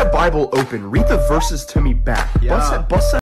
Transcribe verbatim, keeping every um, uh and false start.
that Bible open. Read the verses to me back. Yeah. Bust that, bust that